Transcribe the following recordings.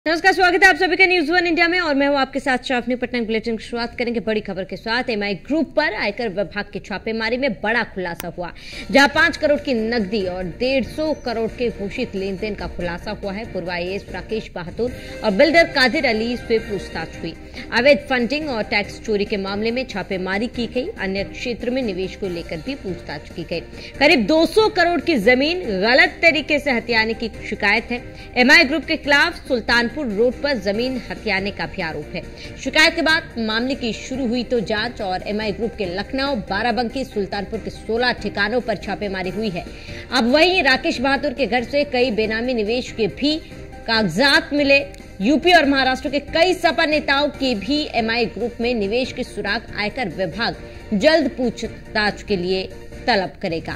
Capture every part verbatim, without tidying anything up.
नमस्कार, स्वागत है आप सभी का न्यूज वन इंडिया में और मैं हूं आपके साथ शाफनी पटना। बुलेटिन की शुरुआत करेंगे बड़ी खबर के साथ। एमआई ग्रुप पर आयकर विभाग की छापेमारी में बड़ा खुलासा हुआ, जहां पांच करोड़ की नकदी और डेढ़ सौ करोड़ के घोषित लेन देन का खुलासा हुआ है। पूर्व आईएएस राकेश बहादुर और बिल्डर कादिर अली से पूछताछ हुई। अवैध फंडिंग और टैक्स चोरी के मामले में छापेमारी की गई। अन्य क्षेत्र में निवेश को लेकर भी पूछताछ की गई। करीब दो सौ करोड़ की जमीन गलत तरीके से हथियाने की शिकायत है। एमआई ग्रुप के खिलाफ सुल्तान रोड पर जमीन हथियाने का भी आरोप है। शिकायत के बाद मामले की शुरू हुई तो जांच और एमआई ग्रुप के लखनऊ, बाराबंकी, सुल्तानपुर के सोलह ठिकानों पर छापेमारी हुई है। अब वहीं राकेश बहादुर के घर से कई बेनामी निवेश के भी कागजात मिले। यूपी और महाराष्ट्र के कई सपा नेताओं के भी एमआई ग्रुप में निवेश की सुराग आयकर विभाग जल्द पूछताछ के लिए तलब करेगा।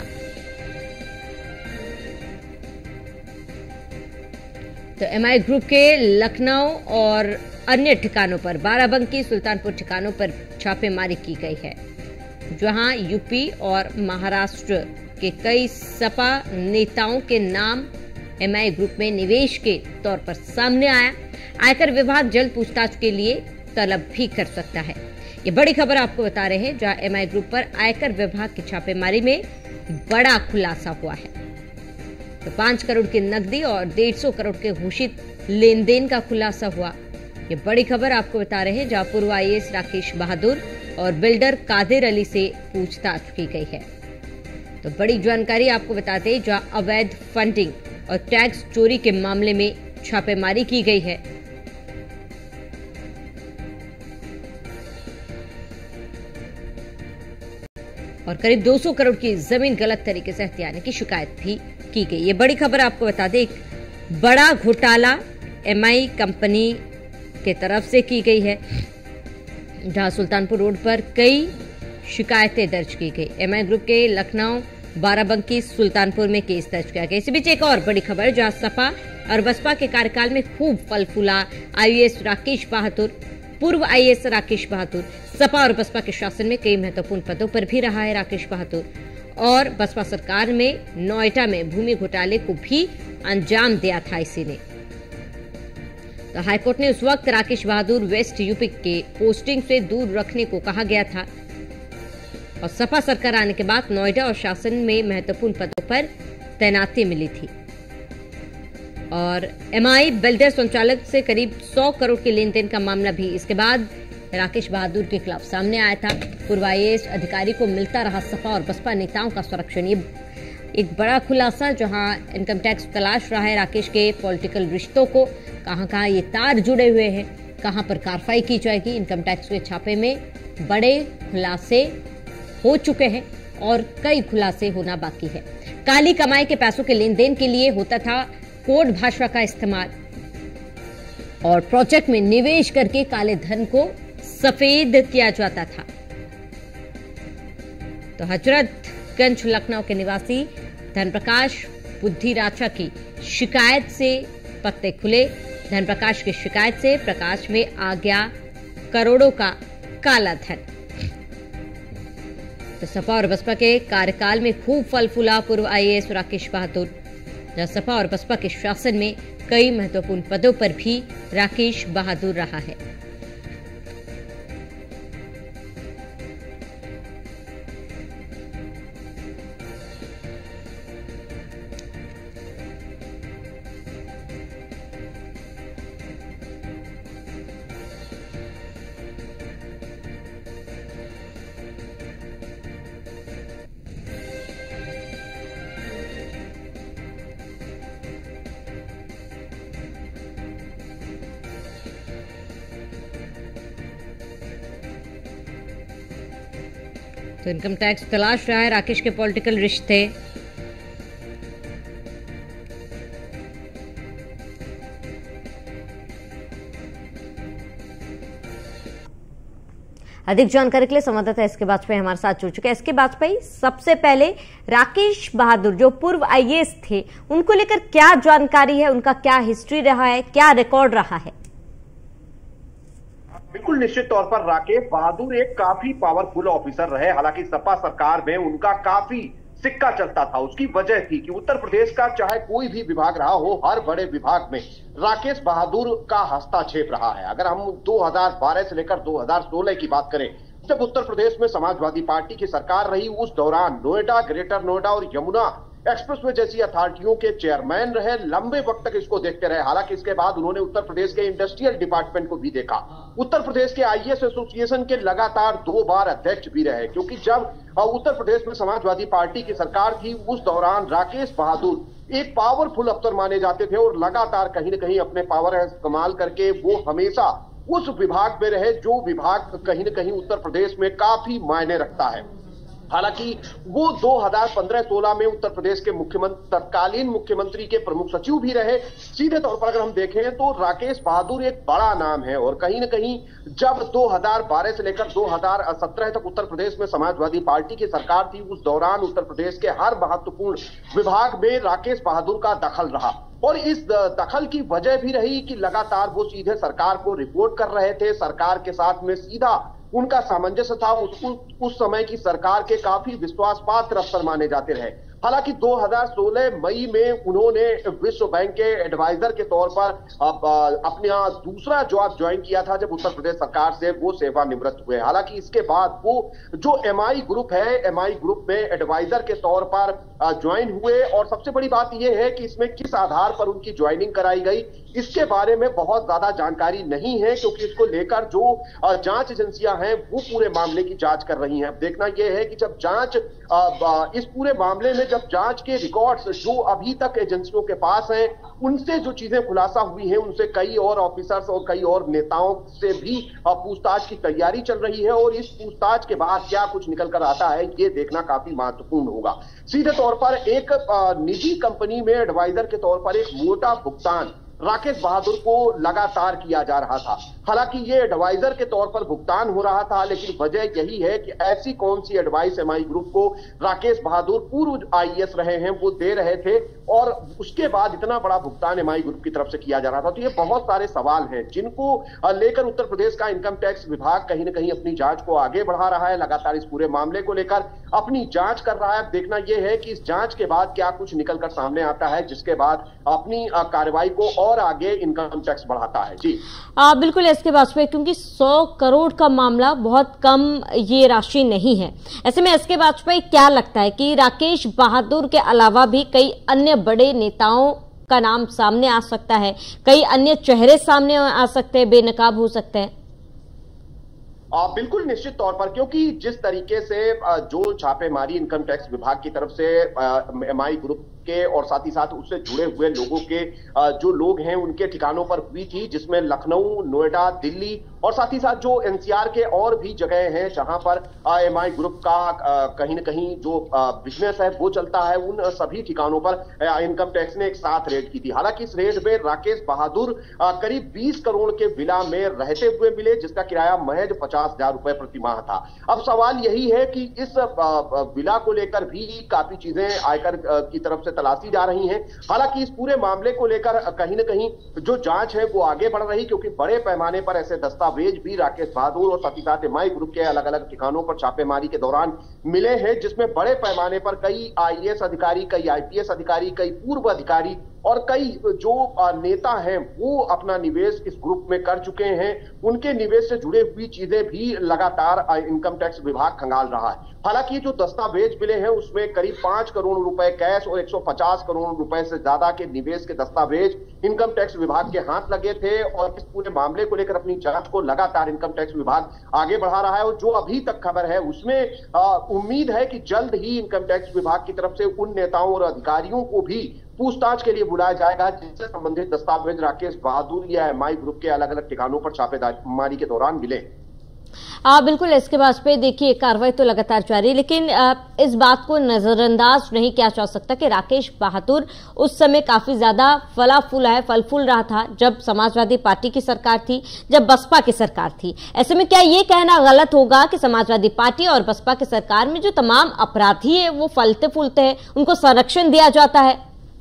तो एमआई ग्रुप के लखनऊ और अन्य ठिकानों पर, बाराबंकी, सुल्तानपुर ठिकानों पर छापेमारी की गई है, जहां यूपी और महाराष्ट्र के कई सपा नेताओं के नाम एमआई ग्रुप में निवेश के तौर पर सामने आया। आयकर विभाग जल्द पूछताछ के लिए तलब भी कर सकता है। ये बड़ी खबर आपको बता रहे हैं, जहां एमआई ग्रुप पर आयकर विभाग की छापेमारी में बड़ा खुलासा हुआ है। तो पांच करोड़ की नकदी और डेढ़ सौ करोड़ के घोषित लेन देन का खुलासा हुआ। ये बड़ी खबर आपको बता रहे हैं, जहां पूर्व आईएएस राकेश बहादुर और बिल्डर कादिर अली से पूछताछ की गई है। तो बड़ी जानकारी आपको बताते हैं, जहां अवैध फंडिंग और टैक्स चोरी के मामले में छापेमारी की गई है। और करीब दो सौ करोड़ की जमीन गलत तरीके से हथियाने की शिकायत भी की गई। ये बड़ी खबर आपको बता दें, एक बड़ा घोटाला एमआई कंपनी के तरफ से की गई है, जहां सुल्तानपुर रोड पर कई शिकायतें दर्ज की गई। एमआई ग्रुप के लखनऊ, बाराबंकी, सुल्तानपुर में केस दर्ज किया गया। इसी बीच एक और बड़ी खबर, जहां सपा और बसपा के कार्यकाल में खूब फल फूला। आईएएस राकेश बहादुर, पूर्व आईएएस राकेश बहादुर, सपा और बसपा के शासन में कई महत्वपूर्ण पदों पर भी रहा है राकेश बहादुर, और बसपा सरकार में नोएडा में भूमि घोटाले को भी अंजाम दिया था इसी ने। तो हाईकोर्ट ने उस वक्त राकेश बहादुर वेस्ट यूपी के पोस्टिंग से दूर रखने को कहा गया था, और सपा सरकार आने के बाद नोएडा और शासन में महत्वपूर्ण पदों पर तैनाती मिली थी। और एमआई बिल्डर संचालक से करीब सौ करोड़ के लेन देन का मामला भी इसके बाद राकेश बहादुर के खिलाफ सामने आया था। पूर्व आईएएस अधिकारी को मिलता रहा सपा और बसपा नेताओं का संरक्षण। ये एक बड़ा खुलासा, जहां इनकम टैक्स तलाश रहा है राकेश के पॉलिटिकल रिश्तों को, कहां कहां ये तार जुड़े हुए हैं, कहां पर कार्रवाई की जाएगी। इनकम टैक्स के छापे में बड़े खुलासे हो चुके हैं और कई खुलासे होना बाकी है। काली कमाई के पैसों के लेन देन के लिए होता था कोड भाषा का इस्तेमाल, और प्रोजेक्ट में निवेश करके काले धन को सफेद किया जाता था। तो हजरतगंज लखनऊ के निवासी धनप्रकाश बुद्धिराचा की शिकायत से पत्ते खुले। धनप्रकाश की शिकायत से प्रकाश में आ गया करोड़ों का काला धन। तो सपा और बसपा के कार्यकाल में खूब फल फूला पूर्व आईएएस राकेश बहादुर, जहां सपा और बसपा के शासन में कई महत्वपूर्ण पदों पर भी राकेश बहादुर रहा है। तो इनकम टैक्स तलाश रहा है राकेश के पॉलिटिकल रिश्ते। अधिक जानकारी के लिए संवाददाता एसके वाजपेयी हमारे साथ जुड़ चुके हैं। एसके वाजपेयी, सबसे पहले राकेश बहादुर जो पूर्व आईएएस थे, उनको लेकर क्या जानकारी है, उनका क्या हिस्ट्री रहा है, क्या रिकॉर्ड रहा है? बिल्कुल निश्चित तौर पर राकेश बहादुर एक काफी पावरफुल ऑफिसर रहे। हालांकि सपा सरकार में उनका काफी सिक्का चलता था। उसकी वजह थी कि उत्तर प्रदेश का चाहे कोई भी विभाग रहा हो, हर बड़े विभाग में राकेश बहादुर का हस्तक्षेप रहा है। अगर हम दो हज़ार बारह से लेकर दो हज़ार सोलह की बात करें, जब उत्तर प्रदेश में समाजवादी पार्टी की सरकार रही, उस दौरान नोएडा, ग्रेटर नोएडा और यमुना एक्सप्रेसवे जैसी अथॉरिटियों के चेयरमैन रहे, लंबे वक्त तक इसको देखते रहे। हालांकि इसके बाद उन्होंने उत्तर प्रदेश के इंडस्ट्रियल डिपार्टमेंट को भी देखा। उत्तर प्रदेश के आईएएस एसोसिएशन के लगातार दो बार अध्यक्ष भी रहे, क्योंकि जब उत्तर प्रदेश में समाजवादी पार्टी की सरकार थी, उस दौरान राकेश बहादुर एक पावरफुल अफसर माने जाते थे और लगातार कहीं ना कहीं अपने पावर इस्तेमाल करके वो हमेशा उस विभाग में रहे जो विभाग कहीं ना कहीं उत्तर प्रदेश में काफी मायने रखता है। हालांकि वो दो हज़ार पंद्रह सोलह में उत्तर प्रदेश के मुख्यमंत्री, तत्कालीन मुख्यमंत्री के प्रमुख सचिव भी रहे। सीधे तौर पर अगर हम देखें तो राकेश बहादुर एक बड़ा नाम है और कहीं ना कहीं जब दो हज़ार बारह से लेकर दो हज़ार सत्रह तक उत्तर प्रदेश में समाजवादी पार्टी की सरकार थी, उस दौरान उत्तर प्रदेश के हर महत्वपूर्ण विभाग में राकेश बहादुर का दखल रहा। और इस दखल की वजह भी रही कि लगातार वो सीधे सरकार को रिपोर्ट कर रहे थे, सरकार के साथ में सीधा उनका सामंजस्य था। उस, उस समय की सरकार के काफी विश्वास पात्र अफसर माने जाते रहे। हालांकि दो हज़ार सोलह मई में उन्होंने विश्व बैंक के एडवाइजर के तौर पर अपना दूसरा जॉब ज्वाइन किया था, जब उत्तर प्रदेश सरकार से वो सेवानिवृत्त हुए। हालांकि इसके बाद वो जो एमआई ग्रुप है, एमआई ग्रुप में एडवाइजर के तौर पर ज्वाइन हुए। और सबसे बड़ी बात यह है कि इसमें किस आधार पर उनकी ज्वाइनिंग कराई गई, इसके बारे में बहुत ज्यादा जानकारी नहीं है, क्योंकि इसको लेकर जो जांच एजेंसियां हैं वो पूरे मामले की जांच कर रही हैं। अब देखना यह है कि जब जांच इस पूरे मामले में जब जांच के रिकॉर्ड्स जो अभी तक एजेंसियों के पास हैं, उनसे जो चीजें खुलासा हुई हैं, उनसे कई और ऑफिसर्स और कई और नेताओं से भी पूछताछ की तैयारी चल रही है। और इस पूछताछ के बाद क्या कुछ निकल कर आता है, ये देखना काफी महत्वपूर्ण होगा। सीधे तौर पर एक निजी कंपनी में एडवाइजर के तौर पर एक मोटा भुगतान राकेश बहादुर को लगातार किया जा रहा था। हालांकि ये एडवाइजर के तौर पर भुगतान हो रहा था, लेकिन वजह यही है कि ऐसी कौन सी एडवाइस एमआई ग्रुप को राकेश बहादुर पूर्व आईएएस रहे हैं वो दे रहे थे, और उसके बाद इतना बड़ा भुगतान एमआई ग्रुप की तरफ से किया जा रहा था। तो ये बहुत सारे सवाल हैं जिनको लेकर उत्तर प्रदेश का इनकम टैक्स विभाग कहीं ना कहीं अपनी जांच को आगे बढ़ा रहा है, लगातार इस पूरे मामले को लेकर अपनी जांच कर रहा है। देखना यह है कि इस जांच के बाद क्या कुछ निकलकर सामने आता है, जिसके बाद अपनी कार्रवाई को और आगे इनकम टैक्स बढ़ाता है। जी आ, बिल्कुल एस के वाजपेयी, क्योंकि सौ करोड़ का मामला बहुत कम ये राशि नहीं है। ऐसे में एस के वाजपेयी क्या लगता है कि राकेश बहादुर के अलावा भी कई अन्य बड़े नेताओं का नाम सामने आ सकता है, कई अन्य चेहरे सामने आ सकते हैं, बेनकाब हो सकते हैं? आ, बिल्कुल निश्चित तौर पर, क्योंकि जिस तरीके से आ, जो छापेमारी इनकम टैक्स विभाग की तरफ से एमआई ग्रुप के और साथ ही साथ उससे जुड़े हुए लोगों के आ, जो लोग हैं उनके ठिकानों पर हुई थी, जिसमें लखनऊ, नोएडा, दिल्ली और साथ ही साथ जो एनसीआर के और भी जगह हैं जहां पर एमआई ग्रुप का आ, कहीं ना कहीं जो बिजनेस है वो चलता है, उन सभी ठिकानों पर आ, इनकम टैक्स ने एक साथ रेड की थी। हालांकि इस रेड में राकेश बहादुर आ, करीब बीस करोड़ के विला में रहते हुए मिले, जिसका किराया महज पचास हजार रुपए प्रति माह था। अब सवाल यही है कि इस विला को लेकर भी काफी चीजें आयकर की तरफ से तलाशी जा रही हैं। हालांकि इस पूरे मामले को लेकर कहीं ना कहीं जो जांच है वो आगे बढ़ रही, क्योंकि बड़े पैमाने पर ऐसे दस्तावेज भी राकेश बहादुर और साथ ही साथ एमआई ग्रुप के अलग अलग ठिकानों पर छापेमारी के दौरान मिले हैं, जिसमें बड़े पैमाने पर कई आईएएस अधिकारी, कई आईपीएस अधिकारी, कई पूर्व अधिकारी और कई जो नेता हैं वो अपना निवेश इस ग्रुप में कर चुके हैं। उनके निवेश से जुड़े हुई चीजें भी लगातार इनकम टैक्स विभाग खंगाल रहा है। हालांकि जो दस्तावेज मिले हैं उसमें करीब पांच करोड़ रुपए कैश और एक सौ पचास करोड़ रुपए से ज्यादा के निवेश के दस्तावेज इनकम टैक्स विभाग के हाथ लगे थे। और इस पूरे मामले को लेकर अपनी जांच को लगातार इनकम टैक्स विभाग आगे बढ़ा रहा है। और जो अभी तक खबर है उसमें उम्मीद है कि जल्द ही इनकम टैक्स विभाग की तरफ से उन नेताओं और अधिकारियों को भी पूछताछ के लिए बुलाया जाएगा जिनसे संबंधित दस्तावेज राकेश बहादुर या एमआई ग्रुप के अलग अलग ठिकानों पर छापेमारी के दौरान मिले। आ, बिल्कुल एस के वाजपेयी, देखिए कार्रवाई तो लगातार जारी, लेकिन आ, इस बात को नजरअंदाज नहीं किया जा सकता कि राकेश बहादुर उस समय काफी ज्यादा फला फूला है, फल फूल रहा था जब समाजवादी पार्टी की सरकार थी, जब बसपा की सरकार थी। ऐसे में क्या ये कहना गलत होगा कि समाजवादी पार्टी और बसपा की सरकार में जो तमाम अपराधी है वो फलते फूलते हैं, उनको संरक्षण दिया जाता है?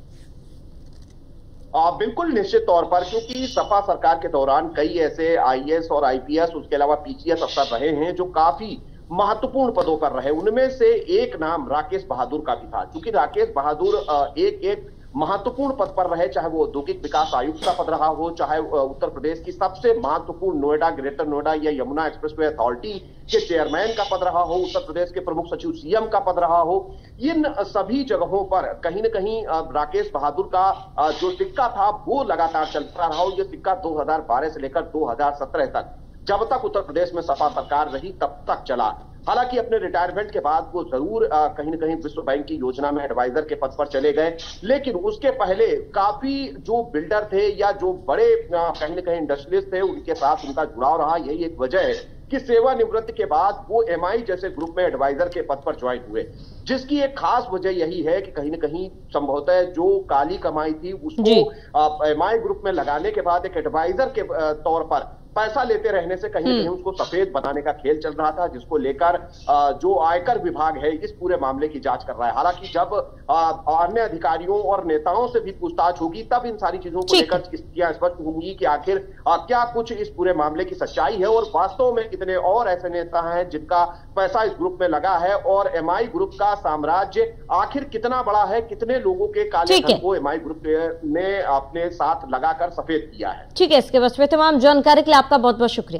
आ, बिल्कुल निश्चित तौर पर, क्योंकि सपा सरकार के दौरान कई ऐसे आईएएस और आईपीएस, उसके अलावा पीसीएस अफसर रहे हैं जो काफी महत्वपूर्ण पदों पर रहे। उनमें से एक नाम राकेश बहादुर का भी था, क्योंकि राकेश बहादुर एक एक महत्वपूर्ण पद पर रहे, चाहे वो औद्योगिक विकास आयुक्त का पद रहा हो, चाहे उत्तर प्रदेश की सबसे महत्वपूर्ण नोएडा, ग्रेटर नोएडा या यमुना एक्सप्रेसवे अथॉरिटी के चेयरमैन का पद रहा हो, उत्तर प्रदेश के प्रमुख सचिव सीएम का पद रहा हो। इन सभी जगहों पर कहीं न कहीं राकेश बहादुर का जो सिक्का था वो लगातार चलता रहा। ये सिक्का दो हज़ार बारह से लेकर दो हज़ार सत्रह तक, जब तक उत्तर प्रदेश में सपा सरकार रही, तब तक चला। हालांकि अपने रिटायरमेंट के बाद वो जरूर आ, कहीं न कहीं विश्व बैंक की योजना में एडवाइजर के पद पर चले गए, लेकिन उसके पहले काफी जो बिल्डर थे या जो बड़े आ, कहीं न कहीं इंडस्ट्रियलिस्ट थे, उनके साथ उनका जुड़ाव रहा। यही एक वजह है कि सेवानिवृत्ति के बाद वो एमआई जैसे ग्रुप में एडवाइजर के पद पर ज्वाइन हुए, जिसकी एक खास वजह यही है कि कहीं न कहीं संभवतः जो काली कमाई थी उसको एमआई ग्रुप में लगाने के बाद एक एडवाइजर के तौर पर पैसा लेते रहने से कहीं न कहीं उसको सफेद बनाने का खेल चल रहा था, जिसको लेकर जो आयकर विभाग है इस पूरे मामले की जांच कर रहा है। हालांकि जब अन्य अधिकारियों और नेताओं से भी पूछताछ होगी, तब इन सारी चीजों को लेकर स्थितियां स्पष्ट होंगी कि आखिर क्या कुछ इस पूरे मामले की सच्चाई है और वास्तव में कितने और ऐसे नेता हैं जिनका पैसा इस ग्रुप में लगा है, और एमआई ग्रुप का साम्राज्य आखिर कितना बड़ा है, कितने लोगों के काले धन को एमआई ग्रुप ने अपने साथ लगाकर सफेद किया है। ठीक है, इसके बस में तमाम जानकारी के लिए आपका बहुत बहुत शुक्रिया।